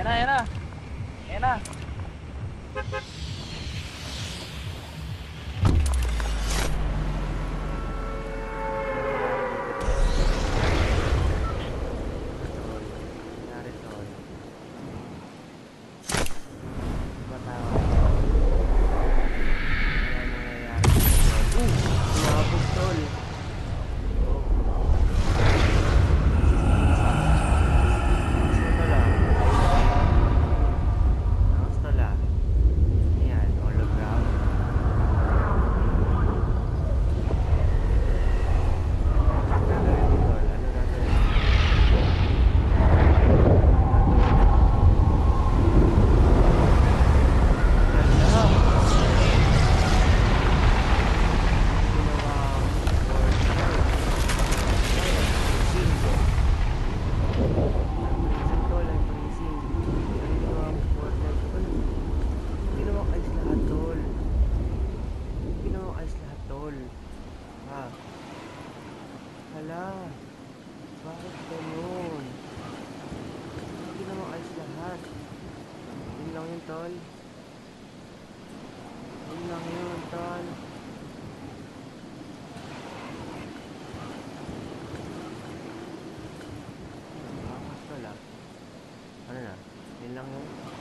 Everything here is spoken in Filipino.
Ayan na, ayan na. Ayan na. Bakit ganun? Hindi naman ayos lahat. Yun lang yun, tol. Yun lang yun, tol. Bakas, tol, ah. Ano na? Yun lang yun.